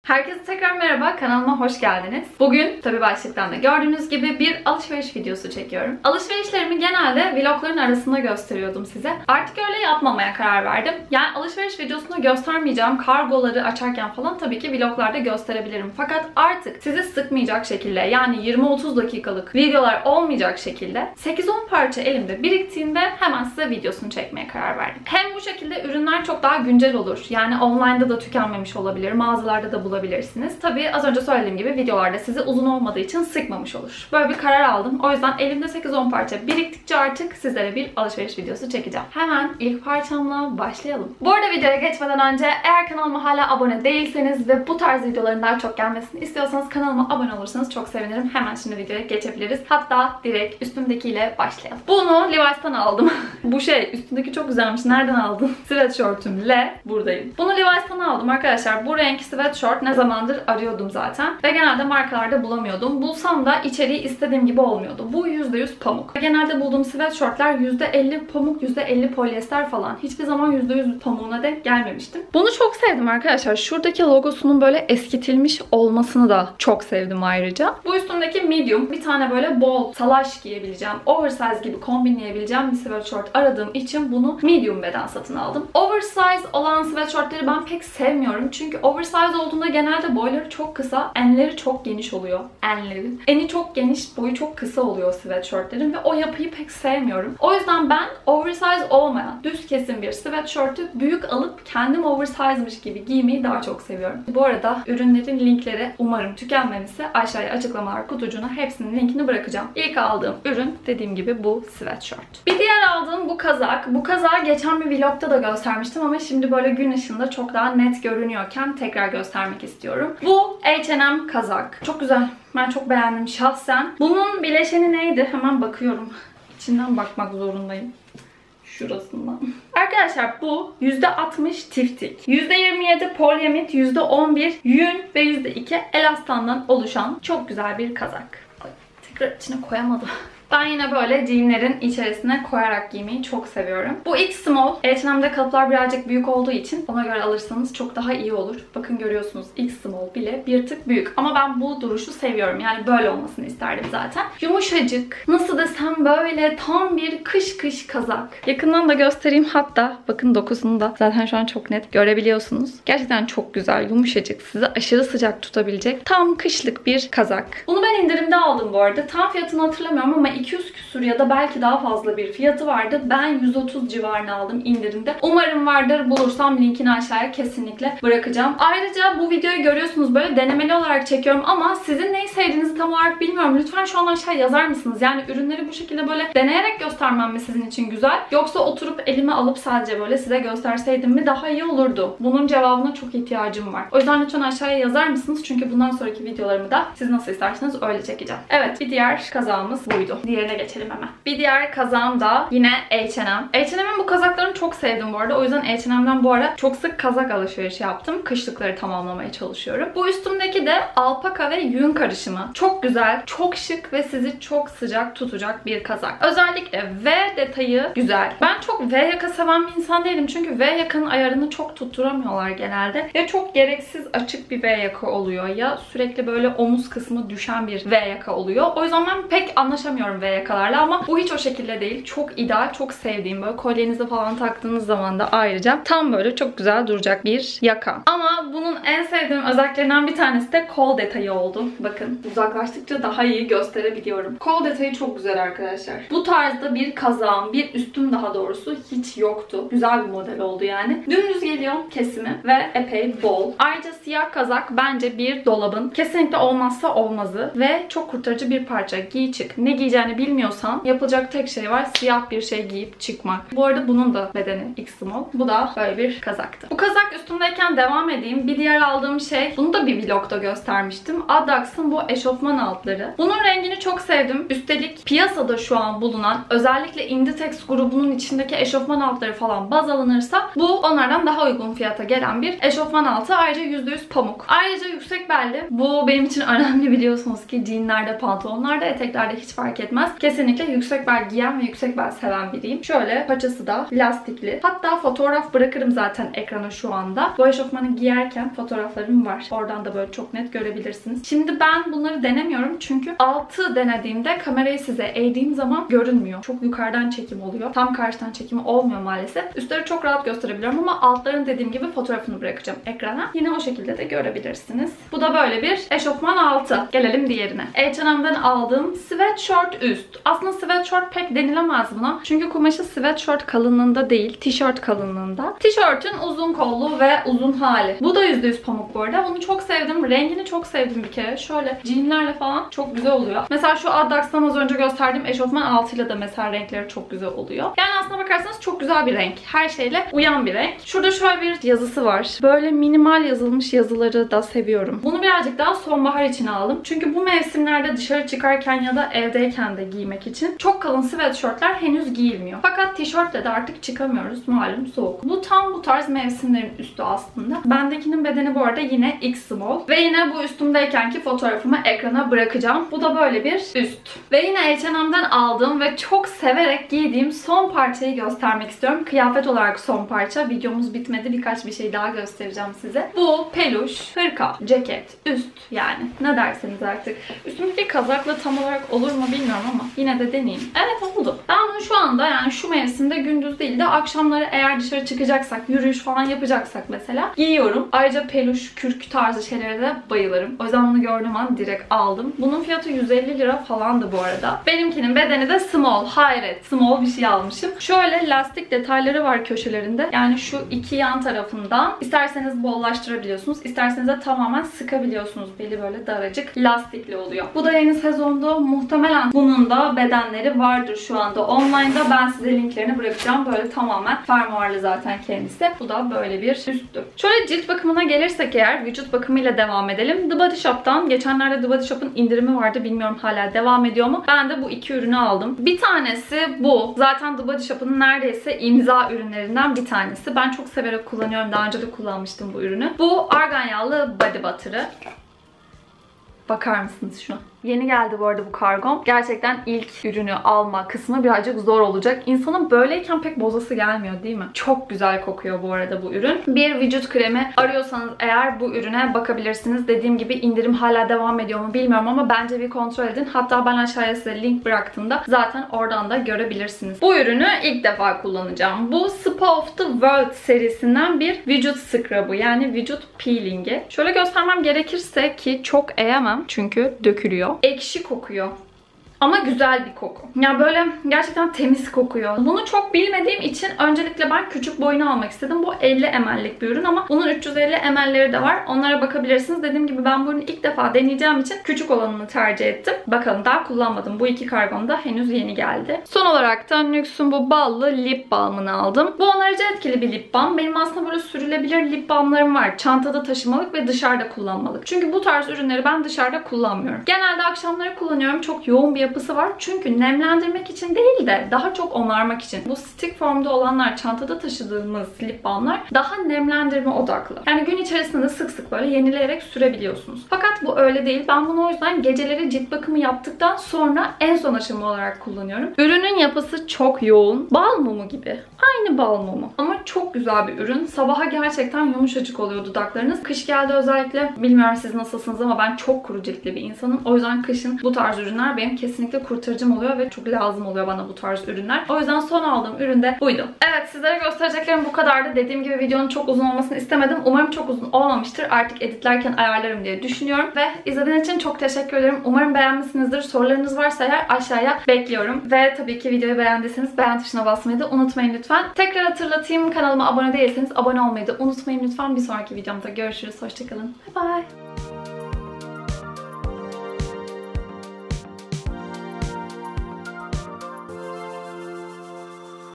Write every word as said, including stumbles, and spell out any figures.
Herkese tekrar merhaba, kanalıma hoş geldiniz. Bugün tabi başlıktan da gördüğünüz gibi bir alışveriş videosu çekiyorum. Alışverişlerimi genelde vlogların arasında gösteriyordum size. Artık öyle yapmamaya karar verdim. Yani alışveriş videosunda göstermeyeceğim kargoları açarken falan tabii ki vloglarda gösterebilirim. Fakat artık sizi sıkmayacak şekilde, yani yirmi otuz dakikalık videolar olmayacak şekilde sekiz on parça elimde biriktiğinde hemen size videosunu çekmeye karar verdim. Hem bu şekilde ürünler çok daha güncel olur. Yani online'da da tükenmemiş olabilir, mağazalarda da bulabilirsiniz. Tabii az önce söylediğim gibi videolarda sizi uzun olmadığı için sıkmamış olur. Böyle bir karar aldım. O yüzden elimde sekiz on parça biriktikçe artık sizlere bir alışveriş videosu çekeceğim. Hemen ilk parçamla başlayalım. Bu arada videoya geçmeden önce eğer kanalıma hala abone değilseniz ve bu tarz videoların daha çok gelmesini istiyorsanız kanalıma abone olursanız çok sevinirim. Hemen şimdi videoya geçebiliriz. Hatta direkt üstümdekiyle başlayalım. Bunu Levi's'tan aldım. Bu şey üstündeki çok güzelmiş. Nereden aldın? Sweatshirt'ümle buradayım. Bunu Levi's'tan aldım arkadaşlar. Bu renk sweatshirt ne zamandır arıyordum zaten. Ve genelde markalarda bulamıyordum. Bulsam da içeriği istediğim gibi olmuyordu. Bu yüzde yüz pamuk. Genelde bulduğum sweatshirtler yüzde elli pamuk, yüzde elli polyester falan. Hiçbir zaman yüzde yüz pamuğuna denk gelmemiştim. Bunu çok sevdim arkadaşlar. Şuradaki logosunun böyle eskitilmiş olmasını da çok sevdim ayrıca. Bu üstümdeki medium. Bir tane böyle bol, salaş giyebileceğim, oversize gibi kombinleyebileceğim bir sweatshirt aradığım için bunu medium beden satın aldım. Oversize olan sweatshirtleri ben pek sevmiyorum. Çünkü oversize olduğunda genelde boyları çok kısa, enleri çok geniş oluyor. Enleri. Eni çok geniş, boyu çok kısa oluyor sweatshirtlerin ve o yapıyı pek sevmiyorum. O yüzden ben oversize olmayan, düz kesim bir sweatshirt'ü büyük alıp kendim oversize'mış gibi giymeyi daha çok seviyorum. Bu arada ürünlerin linkleri umarım tükenmemişse aşağıya açıklamalar kutucuğuna hepsinin linkini bırakacağım. İlk aldığım ürün dediğim gibi bu sweatshirt. Bir diğer aldığım bu kazak. Bu kazağı geçen bir vlogda da göstermiştim ama şimdi böyle gün ışığında çok daha net görünüyorken tekrar göstermek istiyorum. Bu H and M kazak. Çok güzel. Ben çok beğendim şahsen. Bunun bileşeni neydi? Hemen bakıyorum. İçinden bakmak zorundayım. Şurasından. Arkadaşlar bu yüzde altmış tiftik, yüzde yirmi yedi polyamid, yüzde on bir yün ve yüzde iki elastandan oluşan çok güzel bir kazak. Ay, tekrar içine koyamadım. Ben yine böyle jeanlerin içerisine koyarak giymeyi çok seviyorum. Bu X small. H and M'de kalıplar birazcık büyük olduğu için ona göre alırsanız çok daha iyi olur. Bakın görüyorsunuz X small bile bir tık büyük. Ama ben bu duruşu seviyorum. Yani böyle olmasını isterdim zaten. Yumuşacık. Nasıl desem böyle tam bir kış kış kazak. Yakından da göstereyim hatta. Bakın dokusunu da zaten şu an çok net görebiliyorsunuz. Gerçekten çok güzel. Yumuşacık. Sizi aşırı sıcak tutabilecek tam kışlık bir kazak. Bunu ben indirimde aldım bu arada. Tam fiyatını hatırlamıyorum ama iki yüz küsur ya da belki daha fazla bir fiyatı vardı. Ben yüz otuz civarına aldım indirimde. Umarım vardır. Bulursam linkini aşağıya kesinlikle bırakacağım. Ayrıca bu videoyu görüyorsunuz böyle denemeli olarak çekiyorum ama sizin neyi sevdiğinizi tam olarak bilmiyorum. Lütfen şu an aşağıya yazar mısınız? Yani ürünleri bu şekilde böyle deneyerek göstermem mi sizin için güzel? Yoksa oturup elime alıp sadece böyle size gösterseydim mi daha iyi olurdu? Bunun cevabına çok ihtiyacım var. O yüzden lütfen aşağıya yazar mısınız? Çünkü bundan sonraki videolarımı da siz nasıl isterseniz öyle çekeceğim. Evet, bir diğer kazağımız buydu. Diğerine geçelim hemen. Bir diğer kazağım da yine H and M. H and M'in bu kazaklarını çok sevdim bu arada. O yüzden H and M'den bu ara çok sık kazak alışverişi yaptım. Kışlıkları tamamlamaya çalışıyorum. Bu üstümdeki de alpaka ve yün karışımı. Çok güzel, çok şık ve sizi çok sıcak tutacak bir kazak. Özellikle V detayı güzel. Ben çok V yaka seven bir insan değilim. Çünkü V yakanın ayarını çok tutturamıyorlar genelde. Ya çok gereksiz açık bir V yaka oluyor ya sürekli böyle omuz kısmı düşen bir V yaka oluyor. O yüzden ben pek anlaşamıyorum V yakalarla ama bu hiç o şekilde değil. Çok ideal, çok sevdiğim böyle kolyenize falan taktığınız zaman da ayrıca tam böyle çok güzel duracak bir yaka. Ama bunun en sevdiğim özelliklerinden bir tanesi de kol detayı oldu. Bakın uzaklaştıkça daha iyi gösterebiliyorum. Kol detayı çok güzel arkadaşlar. Bu tarzda bir kazağım, bir üstüm daha doğrusu hiç yoktu. Güzel bir model oldu yani. Dümdüz geliyor kesimi ve epey bol. Ayrıca siyah kazak bence bir dolabın kesinlikle olmazsa olmazı ve çok kurtarıcı bir parça. Giy çık. Ne giyeceğini bilmiyorsan yapılacak tek şey var. Siyah bir şey giyip çıkmak. Bu arada bunun da bedeni X small. Bu da böyle bir kazaktı. Bu kazak üstümdeyken devam edeyim. Bir diğer aldığım şey, bunu da bir vlogda göstermiştim. Addax'ın bu eşofman altları. Bunun rengini çok sevdim. Üstelik piyasada şu an bulunan özellikle Inditex grubunun içindeki eşofman altları falan baz alınırsa bu onlardan daha uygun fiyata gelen bir eşofman altı. Ayrıca yüzde yüz pamuk. Ayrıca yüksek belli. Bu benim için önemli biliyorsunuz ki jeanlerde, pantolonlarda, eteklerde hiç fark etmez. etmez. Kesinlikle yüksek bel giyen ve yüksek bel seven biriyim. Şöyle paçası da lastikli. Hatta fotoğraf bırakırım zaten ekrana şu anda. Bu eşofmanı giyerken fotoğraflarım var. Oradan da böyle çok net görebilirsiniz. Şimdi ben bunları denemiyorum çünkü altı denediğimde kamerayı size eğdiğim zaman görünmüyor. Çok yukarıdan çekim oluyor. Tam karşıdan çekimi olmuyor maalesef. Üstleri çok rahat gösterebiliyorum ama altların dediğim gibi fotoğrafını bırakacağım ekrana. Yine o şekilde de görebilirsiniz. Bu da böyle bir eşofman altı. Gelelim diğerine. H and M'den aldığım sweatshirt üst. Aslında sweatshirt pek denilemez buna. Çünkü kumaşı sweatshirt kalınlığında değil, tişört kalınlığında. Tişörtün uzun kollu ve uzun hali. Bu da yüzde yüz pamuk bu arada. Bunu çok sevdim. Rengini çok sevdim bir kere. Şöyle jeanlerle falan çok güzel oluyor. Mesela şu Addax'tan az önce gösterdiğim eşofman altıyla da mesela renkleri çok güzel oluyor. Yani aslına bakarsanız çok güzel bir renk. Her şeyle uyan bir renk. Şurada şöyle bir yazısı var. Böyle minimal yazılmış yazıları da seviyorum. Bunu birazcık daha sonbahar için aldım. Çünkü bu mevsimlerde dışarı çıkarken ya da evdeyken de giymek için çok kalın sweatshirtler henüz giyilmiyor. Fakat tişörtle de artık çıkamıyoruz. Malum soğuk. Bu tam bu tarz mevsimlerin üstü aslında. Bendekinin bedeni bu arada yine X small. Ve yine bu üstümdeykenki fotoğrafımı ekrana bırakacağım. Bu da böyle bir üst. Ve yine H and M'den aldığım ve çok severek giydiğim son parçayı göstermek istiyorum. Kıyafet olarak son parça. Videomuz bitmedi. Birkaç bir şey daha göstereceğim size. Bu peluş, hırka, ceket, üst yani. Ne derseniz artık. Üstümdeki kazakla tam olarak olur mu bilmiyorum ama yine de deneyeyim. Evet oldu. Ben bunu şu anda yani şu mevsimde gündüz değil de akşamları eğer dışarı çıkacaksak, yürüyüş falan yapacaksak mesela giyiyorum. Ayrıca peluş, kürk tarzı şeylere de bayılırım. O yüzden bunu gördüğüm an direkt aldım. Bunun fiyatı yüz elli lira falandı bu arada. Benimkinin bedeni de small. Hayret. Small bir şey almışım. Şöyle lastik detayları var köşelerinde. Yani şu iki yan tarafından isterseniz bollaştırabiliyorsunuz. İsterseniz de tamamen sıkabiliyorsunuz. Beli böyle daracık lastikli oluyor. Bu da yeni sezonda muhtemelen bunun da bedenleri vardır şu anda. Online'da ben size linklerini bırakacağım. Böyle tamamen fermuarlı zaten kendisi. Bu da böyle bir üsttü. Şöyle cilt bakımına gelirsek eğer vücut bakımıyla devam edelim. The Body Shop'tan. Geçenlerde The Body Shop'un indirimi vardı. Bilmiyorum hala devam ediyor mu? Ben de bu iki ürünü aldım. Bir tanesi bu. Zaten The Body Shop'un neredeyse imza ürünlerinden bir tanesi. Ben çok severek kullanıyorum. Daha önce de kullanmıştım bu ürünü. Bu argan yağlı body butter'ı. Bakar mısınız şuna? Yeni geldi bu arada bu kargom. Gerçekten ilk ürünü alma kısmı birazcık zor olacak. İnsanın böyleyken pek bozası gelmiyor değil mi? Çok güzel kokuyor bu arada bu ürün. Bir vücut kremi arıyorsanız eğer bu ürüne bakabilirsiniz. Dediğim gibi indirim hala devam ediyor mu bilmiyorum ama bence bir kontrol edin. Hatta ben aşağıya size link bıraktığımda zaten oradan da görebilirsiniz. Bu ürünü ilk defa kullanacağım. Bu Spa of the World serisinden bir vücut scrub'ı yani vücut peeling'i. Şöyle göstermem gerekirse ki çok eğemem çünkü dökülüyor. Ekşi kokuyor. Ama güzel bir koku. Ya böyle gerçekten temiz kokuyor. Bunu çok bilmediğim için öncelikle ben küçük boyunu almak istedim. Bu elli mililitrelik bir ürün ama bunun üç yüz elli mililitreleri de var. Onlara bakabilirsiniz. Dediğim gibi ben bunu ilk defa deneyeceğim için küçük olanını tercih ettim. Bakalım daha kullanmadım. Bu iki kargom da henüz yeni geldi. Son olarak da NYX'un bu ballı lip balmını aldım. Bu onarıcı etkili bir lip balm. Benim aslında böyle sürülebilir lip balmlarım var. Çantada taşımalık ve dışarıda kullanmalık. Çünkü bu tarz ürünleri ben dışarıda kullanmıyorum. Genelde akşamları kullanıyorum. Çok yoğun bir yapısı var. Çünkü nemlendirmek için değil de daha çok onarmak için. Bu stick formda olanlar, çantada taşıdığımız lip balmlar daha nemlendirme odaklı. Yani gün içerisinde de sık sık böyle yenileyerek sürebiliyorsunuz. Fakat bu öyle değil. Ben bunu o yüzden geceleri cilt bakımı yaptıktan sonra en son aşama olarak kullanıyorum. Ürünün yapısı çok yoğun. Bal mumu gibi. Aynı bal mumu. Ama çok güzel bir ürün. Sabaha gerçekten yumuşacık oluyor dudaklarınız. Kış geldi özellikle. Bilmiyorum siz nasılsınız ama ben çok kuru ciltli bir insanım. O yüzden kışın bu tarz ürünler benim kesinlikle kurtarıcım oluyor ve çok lazım oluyor bana bu tarz ürünler. O yüzden son aldığım ürün de buydu. Evet, sizlere göstereceklerim bu kadardı. Dediğim gibi videonun çok uzun olmasını istemedim. Umarım çok uzun olmamıştır. Artık editlerken ayarlarım diye düşünüyorum. Ve izlediğiniz için çok teşekkür ederim. Umarım beğenmişsinizdir. Sorularınız varsa eğer aşağıya bekliyorum. Ve tabii ki videoyu beğendiyseniz beğen tuşuna basmayı da unutmayın lütfen. Tekrar hatırlatayım. Kanalıma abone değilseniz abone olmayı da unutmayın lütfen. Bir sonraki videomda görüşürüz. Hoşçakalın. Bye bye.